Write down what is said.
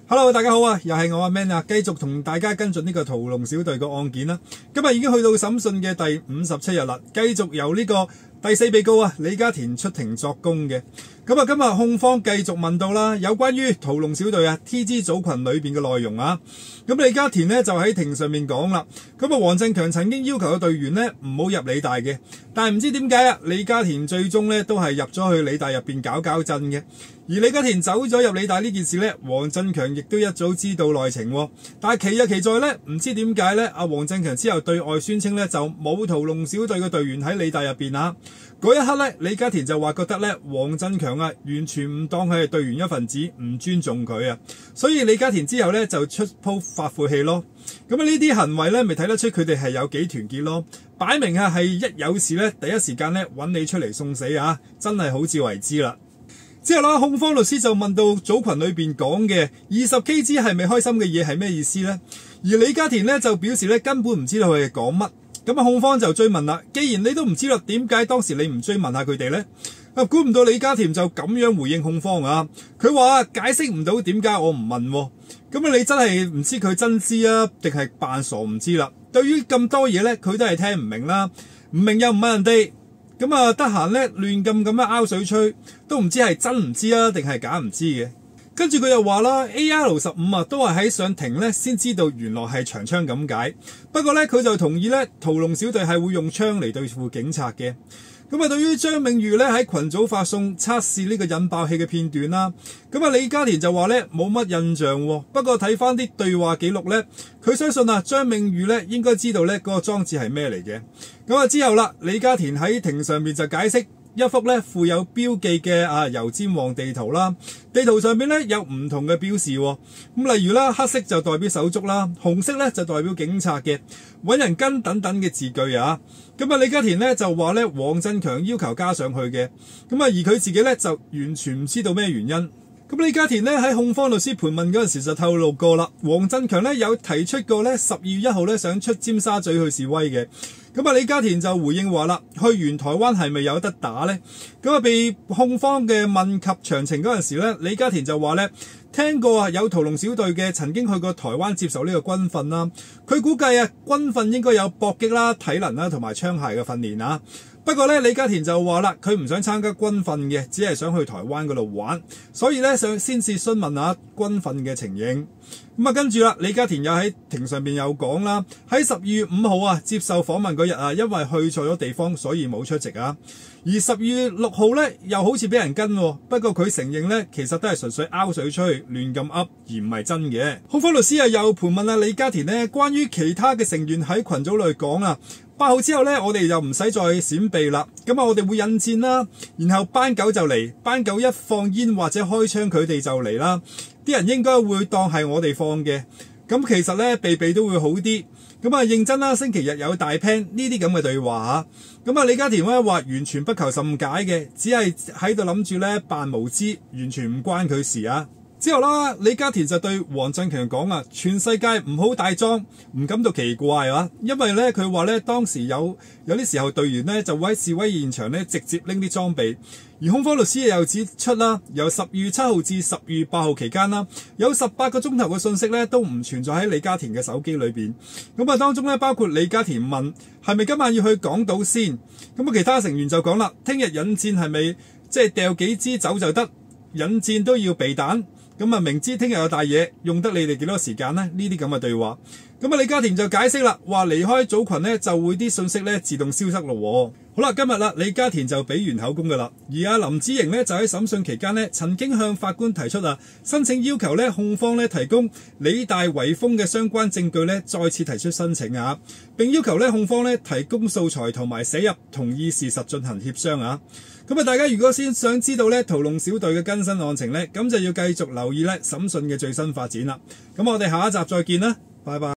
Hello， 大家好啊，又係我阿 Man 啊，繼續同大家跟進呢個屠龍小隊嘅案件啦。今日已經去到審訊嘅第57日啦，繼續由呢個第4被告李家田出庭作供嘅。咁啊，今日控方繼續問到啦，有關於屠龍小隊TG 組群裏邊嘅內容啊。咁李家田呢就喺庭上面講啦，咁啊黃振強曾經要求嘅隊員呢唔好入理大嘅，但係唔知點解李家田最終呢都係入咗去理大入邊搞震嘅。而李家田走咗入理大呢件事呢，黃振強亦都一早知道內情喎，但係奇在呢，唔知點解呢，阿黃振強之後對外宣稱呢就冇屠龍小隊嘅隊員喺理大入邊啊。嗰一刻呢，李家田就話覺得呢，黃振強完全唔當佢係隊員一份子，唔尊重佢啊，所以李家田之後呢就出鋪發晦氣咯。咁呢啲行為呢，咪睇得出佢哋係有幾團結咯，擺明係一有事呢，第一時間呢揾你出嚟送死啊，真係好自為之啦。之後啦，控方律師就問到組群裏邊講嘅20kg係咪開心嘅嘢係咩意思呢？而李家田呢就表示呢根本唔知道佢哋講乜。咁控方就追問啦，既然你都唔知道，點解當時你唔追問下佢哋呢？估唔到李家田就咁樣回應控方啊！佢話解釋唔到點解我唔問喎。咁你真係唔知佢真知啊，定係扮傻唔知啦。對於咁多嘢呢，佢都係聽唔明啦，唔明又唔問人哋。咁得閒呢，亂咁樣拗水吹，都唔知係真唔知啊，定係假唔知嘅。跟住佢又話啦 ，AR-15都係喺上庭呢先知道原來係長槍咁解。不過呢，佢就同意呢，屠龍小隊係會用槍嚟對付警察嘅。對於張銘裕呢喺群組發送測試呢個引爆器嘅片段啦，李家田就話呢冇乜印象喎。不過睇翻啲對話記錄呢，佢相信張銘裕呢應該知道呢嗰個裝置係咩嚟嘅。之後啦，李家田喺庭上面就解釋。一幅呢附有標記嘅油尖旺地圖啦，地圖上面呢有唔同嘅標示喎。例如啦，黑色就代表手足啦，紅色呢就代表警察嘅揾人跟等等嘅字句啊。李家田呢就話呢黃振強要求加上去嘅，而佢自己呢就完全唔知道咩原因。李家田呢喺控方律師盤問嗰陣時就透露過啦，黃振強呢有提出過呢12月1號呢想出尖沙咀去示威嘅。李家田就回應話啦，去完台灣係咪有得打呢？被控方嘅問及詳情嗰陣時呢，李家田就話呢聽過有屠龍小隊嘅曾經去過台灣接受呢個軍訓啦。佢估計軍訓應該有搏擊啦、體能啦同埋槍械嘅訓練啊。不過呢，李家田就話啦，佢唔想參加軍訓嘅，只係想去台灣嗰度玩，所以呢，先至詢問下軍訓嘅情形。跟住啦，李家田又喺庭上邊又講啦，喺12月5號接受訪問嗰日因為去錯咗地方，所以冇出席啊。而12月6號呢，又好似俾人跟喎，不過佢承認呢，其實都係純粹拗水吹，亂咁噏，而唔係真嘅。控方律師又盤問李家田呢，關於其他嘅成員喺群組裏講8號之後呢，我哋就唔使再閃避啦。我哋會引戰啦，然後班狗就嚟，班狗一放煙或者開槍，佢哋就嚟啦。啲人應該會當係我哋放嘅。其實呢，避都會好啲。認真啦，星期日有大 plan 呢啲咁嘅對話嚇。李家田呢話完全不求甚解嘅，只係喺度諗住呢扮無知，完全唔關佢事啊。之後啦，李家田就對黃振強講全世界唔好大裝，唔感到奇怪啊，因為呢，佢話呢當時有啲時候隊員呢就會喺示威現場呢直接拎啲裝備。而控方律師又指出啦，由12月7號至12月8號期間啦，有18個鐘頭嘅信息呢都唔存在喺李家田嘅手機裏邊。當中呢，包括李家田問係咪今晚要去港島先？其他成員就講啦，聽日引戰係咪即係掉幾支酒就得？引戰都要備彈。明知聽日有大嘢，用得你哋幾多時間呢？呢啲咁嘅對話。李家田就解釋啦，話離開組群呢就會啲信息呢自動消失咯。好啦，今日啦，李家田就俾完口供噶啦。而林子瑩呢就喺審訊期間呢曾經向法官提出申請要求呢控方呢提供理大圍封嘅相關證據呢再次提出申請並要求呢控方呢提供素材同埋寫入同意事實進行協商大家如果先想知道呢屠龍小隊嘅更新案情呢，咁就要繼續留意呢審訊嘅最新發展啦。我哋下一集再見啦，拜拜。